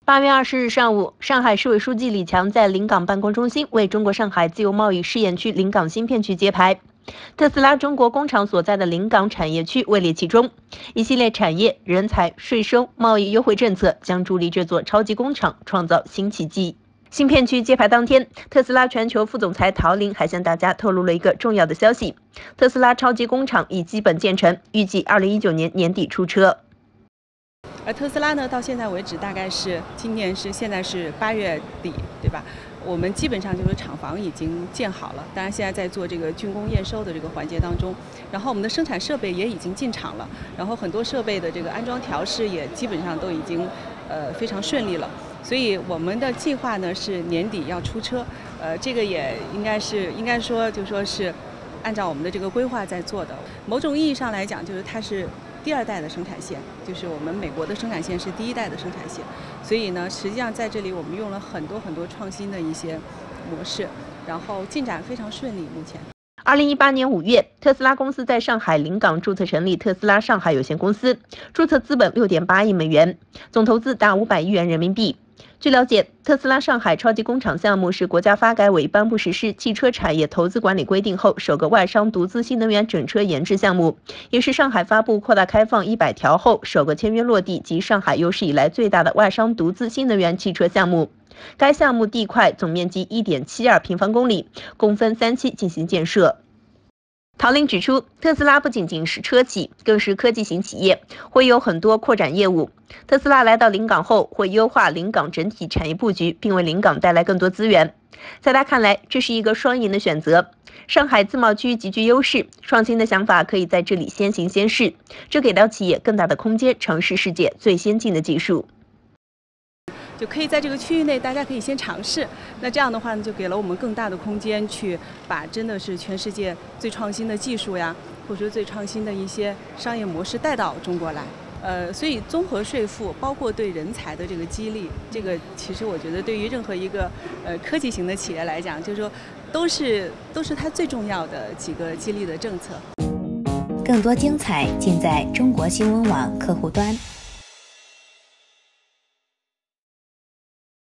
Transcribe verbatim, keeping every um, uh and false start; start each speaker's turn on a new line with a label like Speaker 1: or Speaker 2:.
Speaker 1: 八月二十日上午，上海市委书记李强在临港办公中心为中国上海自由贸易试验区临港新片区揭牌。特斯拉中国工厂所在的临港产业区位列其中，一系列产业、人才、税收、贸易优惠政策将助力这座超级工厂创造新奇迹。新片区揭牌当天，特斯拉全球副总裁陶林还向大家透露了一个重要的消息：特斯拉超级工厂已基本建成，预计二零一九年年底出车。
Speaker 2: 而特斯拉呢，到现在为止，大概是今年是现在是八月底，对吧？我们基本上就是厂房已经建好了，当然现在在做这个竣工验收的这个环节当中。然后我们的生产设备也已经进场了，然后很多设备的这个安装调试也基本上都已经呃非常顺利了。所以我们的计划呢是年底要出车，呃，这个也应该是应该说就说是按照我们的这个规划在做的。某种意义上来讲，就是它是 第二代的生产线，就是我们美国的生产线是第一代的生产线，所以呢，实际上在这里我们用了很多很多创新的一些模式，然后进展非常顺利。目前，
Speaker 1: 二零一八年五月，特斯拉公司在上海临港注册成立特斯拉上海有限公司，注册资本六点八亿美元，总投资达五百亿元人民币。 据了解，特斯拉上海超级工厂项目是国家发改委颁布实施汽车产业投资管理规定后首个外商独资新能源整车研制项目，也是上海发布扩大开放一百条后首个签约落地及上海有史以来最大的外商独资新能源汽车项目。该项目地块总面积 一点七二平方公里，共分三期进行建设。 陶林指出，特斯拉不仅仅是车企，更是科技型企业，会有很多扩展业务。特斯拉来到临港后，会优化临港整体产业布局，并为临港带来更多资源。在他看来，这是一个双赢的选择。上海自贸区极具优势，创新的想法可以在这里先行先试，这给到企业更大的空间尝试世界最先进的技术。
Speaker 2: 就可以在这个区域内，大家可以先尝试。那这样的话呢，就给了我们更大的空间，去把真的是全世界最创新的技术呀，或者说最创新的一些商业模式带到中国来。呃，所以综合税负，包括对人才的这个激励，这个其实我觉得对于任何一个呃科技型的企业来讲，就是说都是都是它最重要的几个激励的政策。
Speaker 3: 更多精彩尽在中国新闻网客户端。